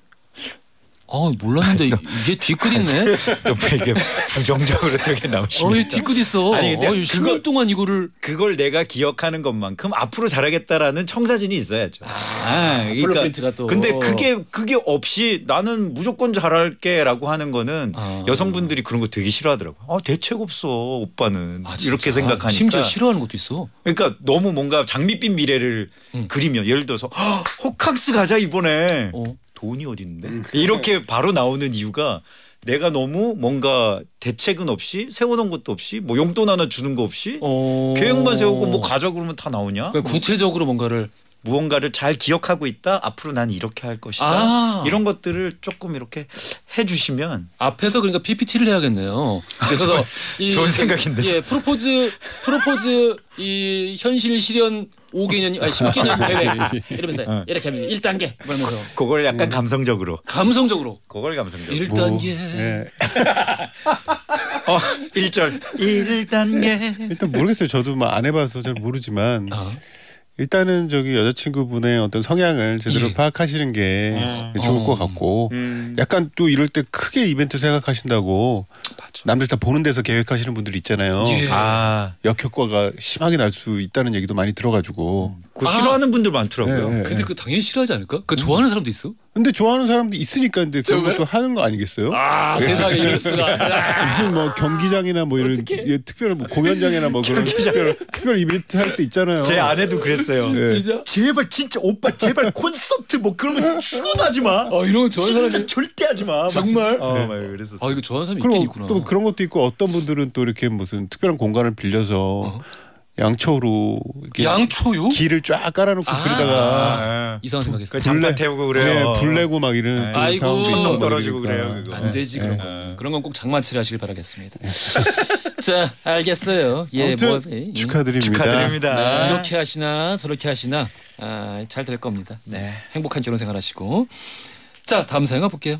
몰랐는데 이게 뒤끝 있네. 또 이게 부정적으로 되게 나오시니까. 뒤끝 있어. 아니, 근데 10년 동안 이거를 그걸 내가 기억하는 것만큼 앞으로 잘하겠다라는 청사진이 있어야죠. 플로프린트가 또. 근데 그게 없이 나는 무조건 잘할게라고 하는 거는 여성분들이 그런 거 되게 싫어하더라고요. 대책 없어 오빠는 이렇게 생각하니까. 심지어 싫어하는 것도 있어. 그러니까 너무 뭔가 장밋빛 미래를 그리면 예를 들어서 호캉스 가자 이번에. 돈이 어디 있는데 이렇게 바로 나오는 이유가 내가 너무 뭔가 대책은 없이 세워놓은 것도 없이 뭐 용돈 하나 주는 거 없이 계획만 세우고 뭐 가자 그러면 다 나오냐. 그러니까 구체적으로 무언가를 잘 기억하고 있다. 앞으로 난 이렇게 할 것이다. 이런 것들을 조금 이렇게 해주시면 앞에서 그러니까 PPT를 해야겠네요. 그래서 좋은 생각인데. 예, 프로포즈 이 현실 실현 5개년 10개년 계획 이러면서 이렇게 하면 1단계 그러면서 그걸 약간 감성적으로. 감성적으로. 그걸 감성적으로. 1단계. 1절 1단계. 일단 모르겠어요. 저도 막 안 해봐서 잘 모르지만 일단은 저기 여자친구분의 어떤 성향을 제대로 예. 파악하시는 게 좋을 것 같고 약간 또 이럴 때 크게 이벤트 생각하신다고 남들 다 보는 데서 계획하시는 분들 있잖아요. 예. 역효과가 심하게 날 수 있다는 얘기도 많이 들어가지고. 그거 싫어하는 분들 많더라고요. 네, 네. 근데 그 당연히 싫어하지 않을까? 그 좋아하는 사람도 있어? 근데 좋아하는 사람도 있으니까 근데 그런 정말? 것도 하는 거 아니겠어요? 세상에 이럴 수가. 무슨 뭐 경기장이나 뭐 이런 어떡해? 특별한 뭐 공연장이나 뭐 그런 특별 이벤트 할 때 있잖아요. 제 아내도 그랬어요. 네. 진짜? 제발 진짜 오빠 제발 콘서트 뭐 그런 거 죽어도 하지 마. 이런 거 좋아하는 진짜 사람이 절대 하지 마. 정말? 막 그랬었어. 이거 좋아하는 사람이 있긴 그럼 있구나. 또 그런 것도 있고 어떤 분들은 또 이렇게 무슨 특별한 공간을 빌려서 양초로 이렇게 양초요? 길을 쫙 깔아놓고 그러다가 이상한 생각했어. 그 장판 태우고 그래요. 네, 불 내고 막 이런 아이고. 상황도 천둥 있고 떨어지고 그러니까. 그래요, 그거. 안 되지 그런 네. 건. 그런 건 꼭 장마철에 하시길 바라겠습니다. 자, 알겠어요. 예, 아무튼 축하드립니다. 축하드립니다. 이렇게 하시나 저렇게 하시나 잘 될 겁니다. 네. 행복한 결혼 생활 하시고. 자, 다음 사연 볼게요.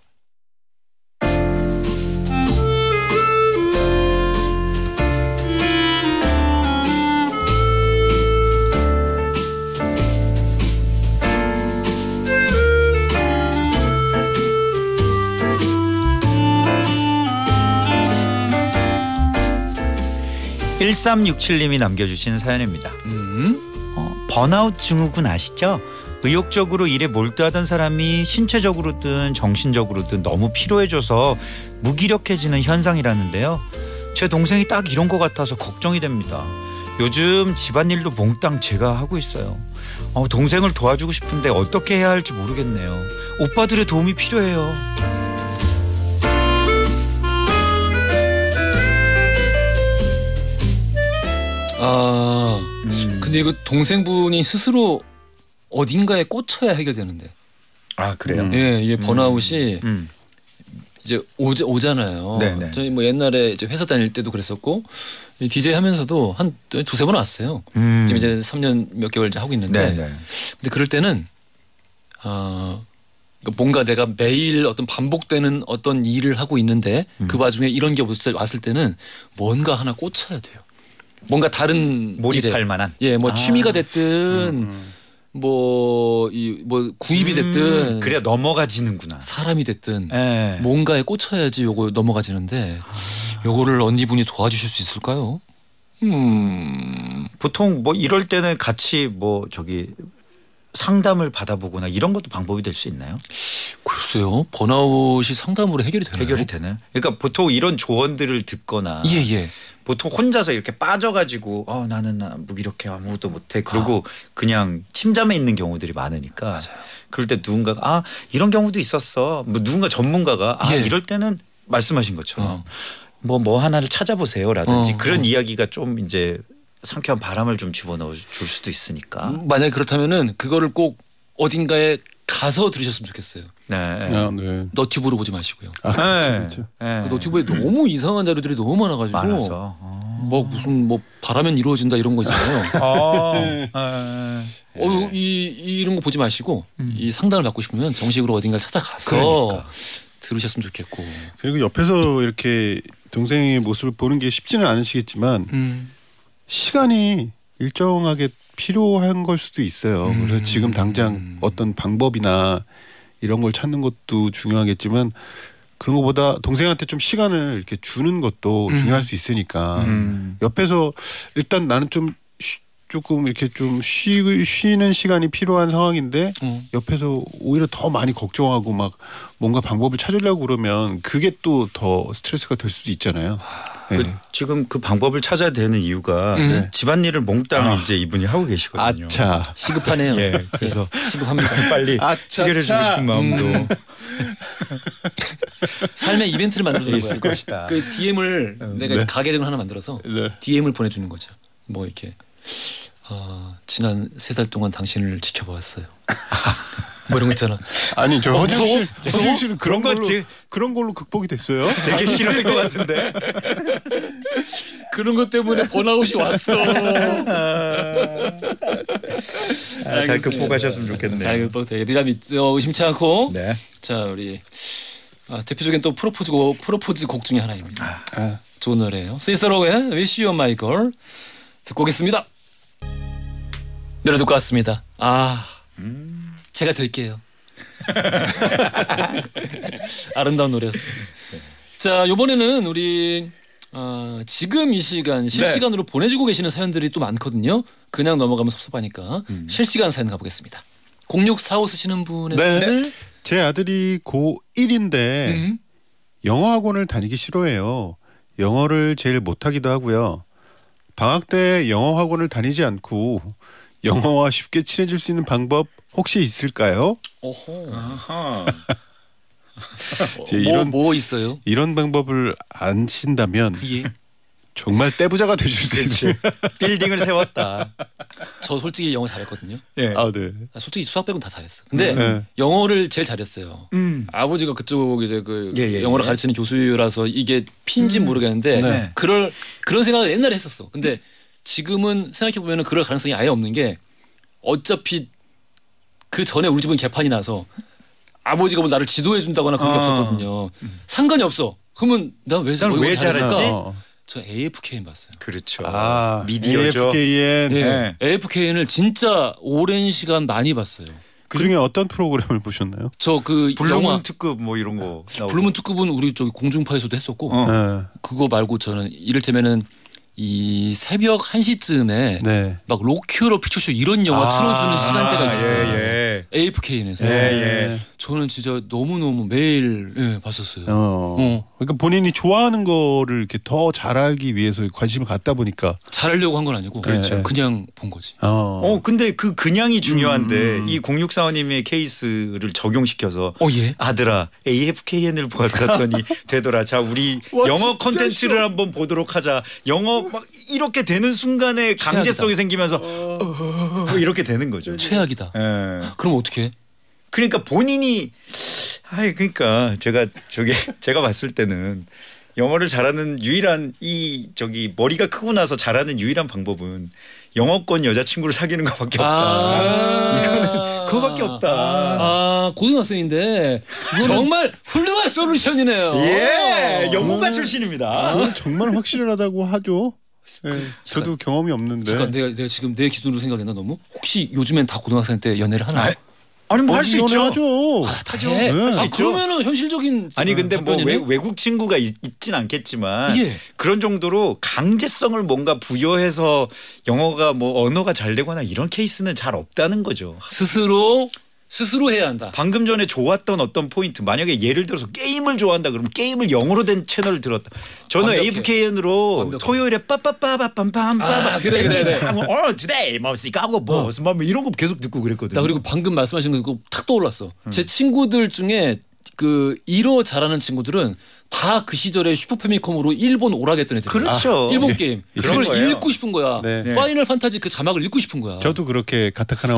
네. 1367님이 남겨주신 사연입니다. 번아웃 증후군 아시죠? 의욕적으로 일에 몰두하던 사람이 신체적으로든 정신적으로든 너무 피로해져서 무기력해지는 현상이라는데요. 제 동생이 딱 이런 것 같아서 걱정이 됩니다. 요즘 집안일도 몽땅 제가 하고 있어요. 동생을 도와주고 싶은데 어떻게 해야 할지 모르겠네요. 오빠들의 도움이 필요해요. 근데 이거 동생분이 스스로 어딘가에 꽂혀야 해결되는데. 아 그래요? 예, 이게 번아웃이 음. 이제 오잖아요. 네네. 저희 뭐 옛날에 이제 회사 다닐 때도 그랬었고 DJ 하면서도 한 두세 번 왔어요. 지금 이제 3년 몇 개월 이제 하고 있는데. 네네. 근데 그럴 때는 뭔가 내가 매일 어떤 반복되는 어떤 일을 하고 있는데 그 와중에 이런 게 왔을 때는 뭔가 하나 꽂혀야 돼요. 뭔가 다른 몰입할 일에. 만한. 예, 뭐 취미가 됐든 뭐 구입이 됐든 그래야 넘어가지는구나. 사람이 됐든 예. 뭔가에 꽂혀야지 요거 넘어가지는데 요거를 언니분이 도와주실 수 있을까요? 보통 뭐 이럴 때는 같이 뭐 저기 상담을 받아보거나 이런 것도 방법이 될 수 있나요? 글쎄요. 번아웃이 상담으로 해결이 되나요? 해결이 되나요? 그러니까 보통 이런 조언들을 듣거나 예. 보통 혼자서 이렇게 빠져가지고 나는 무기력해 아무것도 못해 그러고 그냥 침잠에 있는 경우들이 많으니까 맞아요. 그럴 때 누군가가 이런 경우도 있었어. 뭐 누군가 전문가가 예. 이럴 때는 말씀하신 것처럼 뭐 하나를 찾아보세요라든지 그런 이야기가 좀 이제 상쾌한 바람을 좀 집어넣어 줄 수도 있으니까. 만약에 그렇다면은 그거를 꼭 어딘가에 가서 들으셨으면 좋겠어요. 네. 네. 너튜브로 보지 마시고요. 그렇죠. 네. 그 너튜브에 너무 이상한 자료들이 너무 많아가지고 많아서. 뭐 무슨 뭐 바라면 이루어진다 이런 거 있잖아요. 이런 거 보지 마시고 이 상담을 받고 싶으면 정식으로 어딘가 찾아가서 그러니까. 들으셨으면 좋겠고. 그리고 옆에서 이렇게 동생의 모습을 보는 게 쉽지는 않으시겠지만 시간이 일정하게 필요한 걸 수도 있어요. 그래서 지금 당장 어떤 방법이나 이런 걸 찾는 것도 중요하겠지만 그런 것보다 동생한테 좀 시간을 이렇게 주는 것도 중요할 수 있으니까 옆에서 일단 나는 좀 조금 이렇게 좀 쉬는 시간이 필요한 상황인데 옆에서 오히려 더 많이 걱정하고 막 뭔가 방법을 찾으려고 그러면 그게 또 더 스트레스가 될 수도 있잖아요. 네. 지금 그 방법을 찾아야 되는 이유가 집안일을 몽땅 이제 이분이 하고 계시거든요. 아차. 시급하네요. 예, 그래서 시급합니다. 빨리 아차, 해결해주고 싶은 마음도 삶의 이벤트를 만들어주는 거야. 있을 것이다. 그 DM을 내가 네. 가계정을 하나 만들어서 네. DM을 보내주는 거죠. 뭐 이렇게 지난 3달 동안 당신을 지켜보았어요. 뭐 이런 거 있잖아. 아니 저 무서워? 허지웅 씨는 그런 그런 걸로 거지. 그런 걸로 극복이 됐어요? 되게 싫어할 것 같은데. 그런 것 때문에 번아웃이 왔어. 잘 극복하셨으면 좋겠네요. 잘 극복되리라 의심치 않고. 네. 자 우리 대표적인 또 프로포즈 곡 중에 하나입니다. 좋은 노래예요. 시스터로의 Wish You My Girl 듣고 오겠습니다. 노래 듣고 왔습니다. 제가 될게요. 아름다운 노래였어요. 자, 이번에는 우리 지금 이 시간 실시간으로 보내주고 계시는 사연들이 또 많거든요. 그냥 넘어가면 섭섭하니까 실시간 사연 가보겠습니다. 0645 쓰시는 분의 사연을 제 아들이 고1인데 영어 학원을 다니기 싫어해요. 영어를 제일 못하기도 하고요. 방학 때 영어 학원을 다니지 않고 영어와 쉽게 친해질 수 있는 방법 혹시 있을까요? 뭐 있어요? 이런 방법을 아신다면 정말 떼부자가 되실 수 있어요. 빌딩을 세웠다. 저 솔직히 영어 잘했거든요. 네. 솔직히 수학 빼고는 다 잘했어. 근데 영어를 제일 잘했어요. 아버지가 그쪽 이제 영어를 가르치는 교수라서 이게 핀지 모르겠는데 그런 생각을 옛날에 했었어. 근데 지금은 생각해 보면은 그럴 가능성이 아예 없는 게 어차피 그 전에 우리 집은 개판이 나서 아버지가 뭐 나를 지도해 준다거나 그런 게 없었거든요. 상관이 없어. 그러면 난 왜 잘했지? 저 AFKN 봤어요. 그렇죠. 미디어죠. AFKN. AFKN을 진짜 오랜 시간 많이 봤어요. 그 중에 어떤 프로그램을 보셨나요? 저 그 블루문 특급 뭐 이런 거. 블루문 특급은 우리 저기 공중파에서도 했었고 그거 말고 저는 이를테면은 이 새벽 1시쯤에 막 로큐로 피처쇼 이런 영화 틀어주는 시간대가 있었어요. AFKN에서. 저는 진짜 너무너무 매일 봤었어요. 그러니까 본인이 좋아하는 거를 이렇게 더 잘 알기 위해서 관심을 갖다 보니까 잘하려고 한 건 아니고 그냥 본 거지. 근데 그 그냥이 중요한데 이 0645님의 케이스를 적용시켜서 아들아 AFKN을 보았더니 되더라. 자 우리 영어 컨텐츠를 한번 보도록 하자. 영어 막 이렇게 되는 순간에 강제성이 생기면서 이렇게 되는 거죠. 최악이다. 그럼 어떻게? 그러니까 본인이 그러니까 제가 봤을 때는 영어를 잘하는 유일한 머리가 크고 나서 잘하는 유일한 방법은 영어권 여자친구를 사귀는 것밖에 없다. 이거는 그거밖에 없다. 고등학생인데 정말 훌륭한 솔루션이네요. 영문과 출신입니다. 정말 확실하다고 하죠. 저도 경험이 없는데. 잠깐 내가 지금 내 기준으로 생각했나 너무? 혹시 요즘엔 다 고등학생 때 연애를 하나요? 아니 뭐 할 수 있죠. 하죠. 하죠. 할 수 있죠. 그러면은 현실적인 근데 뭐 외국 친구가 있진 않겠지만 그런 정도로 강제성을 뭔가 부여해서 영어가 뭐 언어가 잘 되거나 이런 케이스는 잘 없다는 거죠. 스스로 해야 한다. 방금 전에 좋았던 어떤 포인트 만약에 예를 들어서 게임을 좋아한다 그러면 게임을 영어로 된 채널을 들었다. 저는 AFKN으로 토요일에 빠빠빠빠빰빰빰 그래. today 뭐 시카고 보스 뭐 이런 거 계속 듣고 그랬거든요. 나 그리고 방금 말씀하신 거 탁 떠올랐어. 제 친구들 중에 그 1호 잘하는 친구들은 다 그 시절에 슈퍼패미컴으로 일본 오락했던 애들. 그렇죠. 일본 게임. 그걸 읽고 싶은 거야. 파이널 판타지 그 자막을 읽고 싶은 거야. 저도 그렇게 가타카나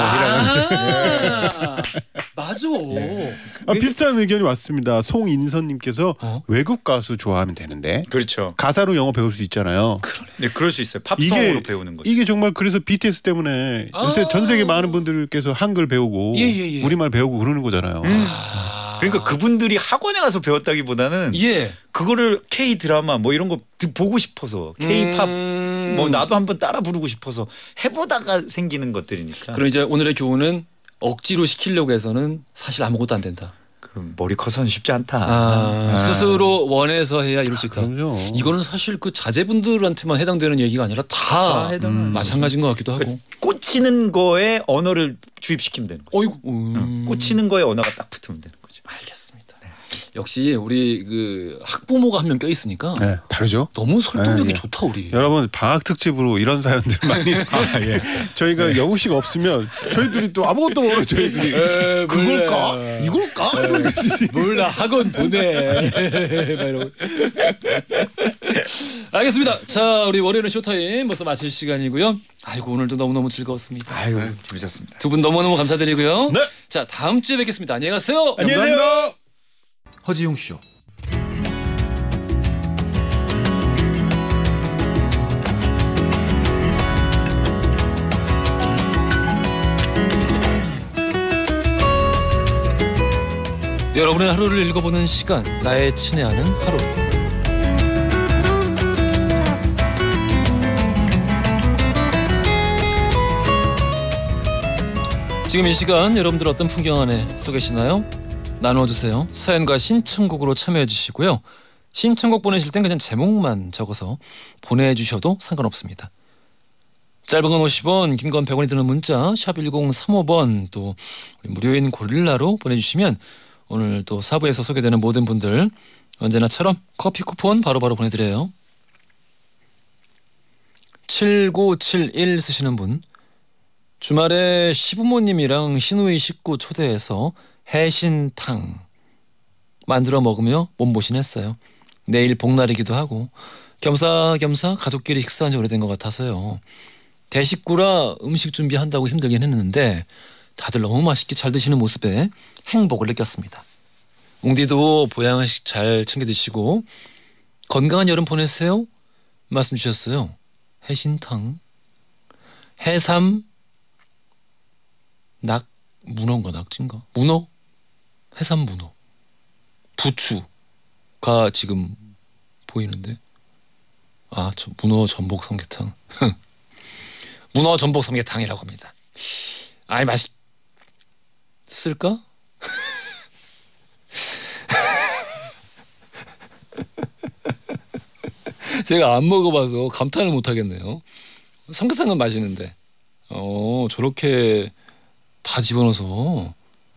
맞아. 비슷한 의견이 왔습니다. 송인선님께서 외국 가수 좋아하면 되는데. 그렇죠. 가사로 영어 배울 수 있잖아요. 그럴 수 있어요. 팝송으로 배우는 거죠. 이게 정말 그래서 BTS 때문에 요새 전 세계 많은 분들께서 한글 배우고 우리말 배우고 그러는 거잖아요. 그러니까 그분들이 학원에 가서 배웠다기보다는 그거를 K 드라마 뭐 이런 거 보고 싶어서 K-팝 뭐 나도 한번 따라 부르고 싶어서 해보다가 생기는 것들이니까. 그럼 이제 오늘의 교훈은 억지로 시키려고 해서는 사실 아무것도 안 된다. 머리 커서는 쉽지 않다. 스스로 원해서 해야 이룰 수 있다. 그럼요. 이거는 사실 그 자제분들한테만 해당되는 얘기가 아니라 다 마찬가지인 것 같기도 하고. 꽂히는 거에 언어를 주입시키면 되는 거죠. 꽂히는 거에 언어가 딱 붙으면 되는 거죠. 알겠습니다. 역시 우리 그 학부모가 한 명 껴있으니까 다르죠. 너무 설득력이 좋다 우리. 여러분 방학 특집으로 이런 사연들 많이 저희가 여우 씨가 없으면 저희들이 또 아무것도 모르고 저희들이 그걸까? 이걸까? 몰라 학원 보내. 알겠습니다. 자 우리 월요일은 쇼타임 벌써 마칠 시간이고요. 아이고 오늘도 너무너무 즐거웠습니다. 아이고 재밌었습니다. 두 분 너무너무 감사드리고요. 자 다음 주에 뵙겠습니다. 안녕히 가세요. 안녕히 계세요. 허지용 쇼. 여러분의 하루를 읽어보는 시간, 나의 친애하는 하루. 지금 이 시간 여러분들 어떤 풍경 안에 서 계시나요? 나눠주세요. 사연과 신청곡으로 참여해 주시고요. 신청곡 보내실 땐 그냥 제목만 적어서 보내주셔도 상관없습니다. 짧은 건 50원, 긴 건 100원이 드는 문자 샵 1035번, 또 무료인 고릴라로 보내주시면 오늘 또 4부에서 소개되는 모든 분들 언제나처럼 커피 쿠폰 바로바로 보내드려요. 7971 쓰시는 분, 주말에 시부모님이랑 시누이 식구 초대해서 해신탕 만들어 먹으며 몸보신했어요. 내일 복날이기도 하고 겸사겸사 가족끼리 식사한 지 오래된 것 같아서요. 대식구라 음식 준비한다고 힘들긴 했는데 다들 너무 맛있게 잘 드시는 모습에 행복을 느꼈습니다. 웅디도 보양식 잘 챙겨 드시고 건강한 여름 보내세요 말씀 주셨어요. 해신탕, 해삼, 문어인가 낙지인가? 문어? 해삼 문어, 부추가 지금 보이는데, 저 문어 전복 삼계탕. 문어 전복 삼계탕이라고 합니다. 맛있을까? 제가 안 먹어봐서 감탄을 못 하겠네요. 삼계탕은 맛있는데 저렇게 다 집어넣어서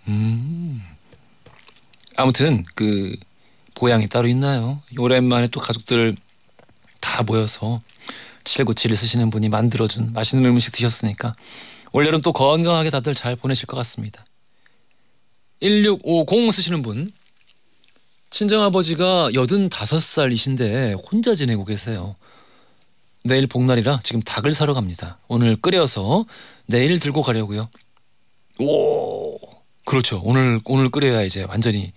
아무튼 그 보양이 따로 있나요? 오랜만에 또 가족들 다 모여서 7971 쓰시는 분이 만들어준 맛있는 음식 드셨으니까 올여름 또 건강하게 다들 잘 보내실 것 같습니다. 1650 쓰시는 분, 친정아버지가 85살이신데 혼자 지내고 계세요. 내일 복날이라 지금 닭을 사러 갑니다. 오늘 끓여서 내일 들고 가려고요. 오, 그렇죠. 오늘 끓여야 이제 완전히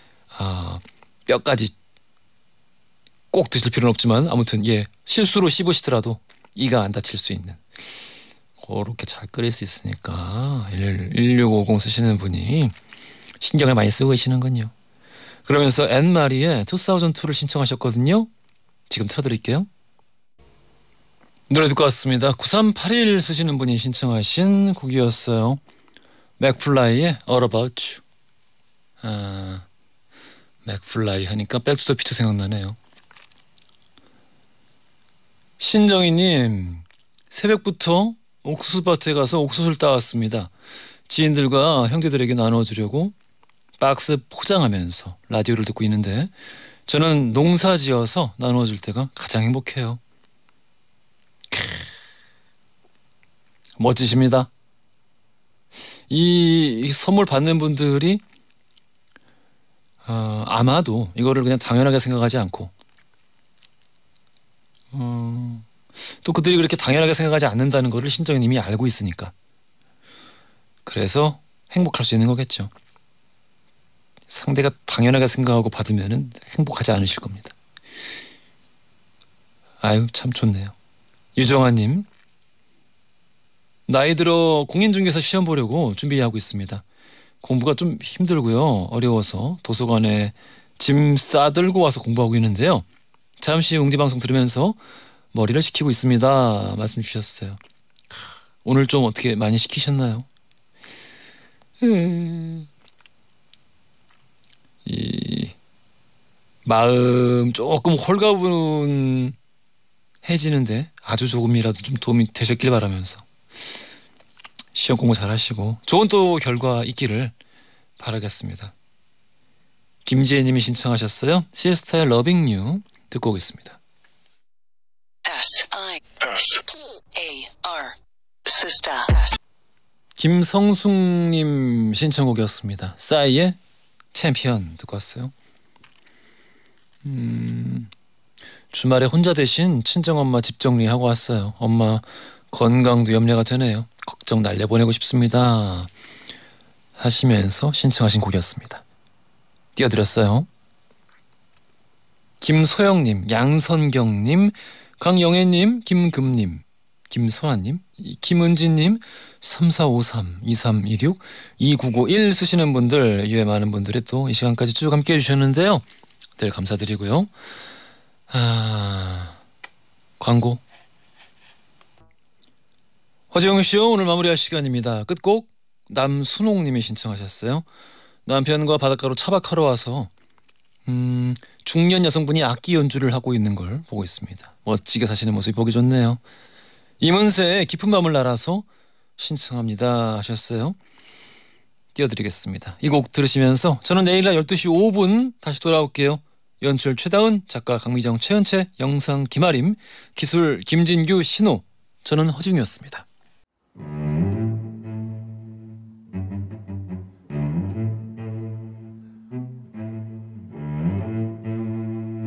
뼈까지 꼭 드실 필요는 없지만 아무튼 실수로 씹으시더라도 이가 안 다칠 수 있는 그렇게 잘 끓일 수 있으니까 1650 쓰시는 분이 신경을 많이 쓰고 계시는군요. 그러면서 앤마리의 2002를 신청하셨거든요. 지금 틀어드릴게요. 노래 듣고 왔습니다. 9381 쓰시는 분이 신청하신 곡이었어요. 맥플라이의 All About You. 맥플라이 하니까 백투더퓨처 생각나네요. 신정희님, 새벽부터 옥수수밭에 가서 옥수수를 따왔습니다. 지인들과 형제들에게 나눠주려고 박스 포장하면서 라디오를 듣고 있는데 저는 농사 지어서 나눠줄 때가 가장 행복해요. 멋지십니다. 이 선물 받는 분들이 아마도 이거를 그냥 당연하게 생각하지 않고 또 그들이 그렇게 당연하게 생각하지 않는다는 거를 신정희님이 알고 있으니까 그래서 행복할 수 있는 거겠죠. 상대가 당연하게 생각하고 받으면은 행복하지 않으실 겁니다. 아유, 참 좋네요. 유정아님, 나이 들어 공인중개사 시험 보려고 준비하고 있습니다. 공부가 좀 힘들고요. 어려워서 도서관에 짐 싸들고 와서 공부하고 있는데요. 잠시 웅디방송 들으면서 머리를 식히고 있습니다. 말씀 주셨어요. 오늘 좀 어떻게 많이 식히셨나요? 이 마음 조금 홀가분해지는데 아주 조금이라도 좀 도움이 되셨길 바라면서 시험 공부 잘하시고 좋은 또 결과 있기를 바라겠습니다. 김지혜님이 신청하셨어요. 시스타의 Loving You 듣고 오겠습니다. S-I-S-T-A-R 시스타. 김성숙님 신청곡이었습니다. 싸이의 챔피언 듣고 왔어요. 주말에 혼자 대신 친정엄마 집 정리하고 왔어요. 엄마 건강도 염려가 되네요. 걱정 날려보내고 싶습니다 하시면서 신청하신 곡이었습니다. 띄워드렸어요. 김소영님, 양선경님, 강영애님, 김금님, 김선아님, 김은진님, 3453-2316, 2991 쓰시는 분들 이외 많은 분들이 또 이 시간까지 쭉 함께 해주셨는데요. 늘 감사드리고요. 광고. 허지영쇼 오늘 마무리할 시간입니다. 끝곡 남순옥님이 신청하셨어요. 남편과 바닷가로 차박하러 와서 중년 여성분이 악기 연주를 하고 있는 걸 보고 있습니다. 멋지게 사시는 모습이 보기 좋네요. 이문세의 깊은 밤을 날아서 신청합니다 하셨어요. 띄워드리겠습니다. 이 곡 들으시면서 저는 내일 날 12시 5분 다시 돌아올게요. 연출 최다은, 작가 강미정, 최연채, 영상 김아림, 기술 김진규, 신호. 저는 허중이었습니다.